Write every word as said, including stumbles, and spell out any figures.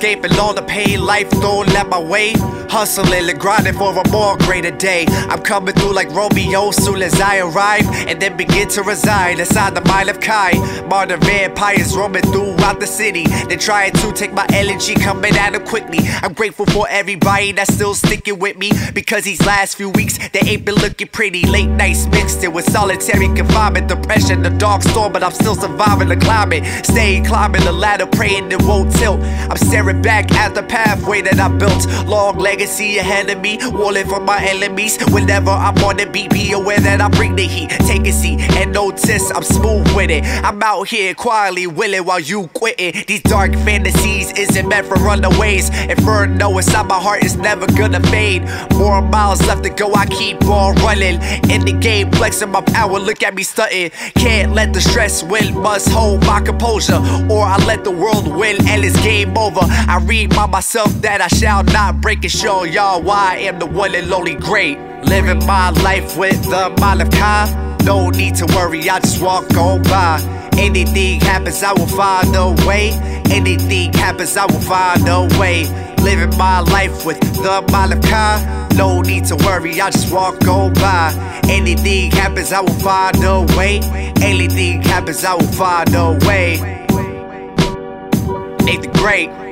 escaping all the pain life thrown at my way. Hustling and grinding for a more greater day. I'm coming through like Romeo soon as I arrive, and then begin to reside inside the mind of Kai. Modern vampires roaming throughout the city. They're trying to take my energy, coming at them quickly. I'm grateful for everybody that's still sticking with me, because these last few weeks they ain't been looking pretty. Late nights mixed in with solitary confinement, depression, the dark storm, but I'm still surviving the climate. Staying climbing the ladder, praying it won't tilt. I'm staring back at the pathway that I built. Long legacy ahead of me, walling from my enemies. Whenever I'm on the beat, be aware that I bring the heat. Take a seat and notice I'm smooth with it. I'm out here quietly willing while you quitting. These dark fantasies isn't meant for runaways. Inferno inside my heart is never gonna fade. More miles left to go, I keep on running. In the game, flexing my power, look at me stunting. Can't let the stress win, must hold my composure, or I let the world win and it's game over. I remind myself that I shall not break, and show y'all why I am the one and only great. Living my life with the mind of Kai. No need to worry, I just walk on by. Anything happens, I will find a way. Anything happens, I will find a way. Living my life with the mind of Kai. No need to worry, I just walk on by. Anything happens, I will find a way. Anything happens, I will find a way. Nathan Great.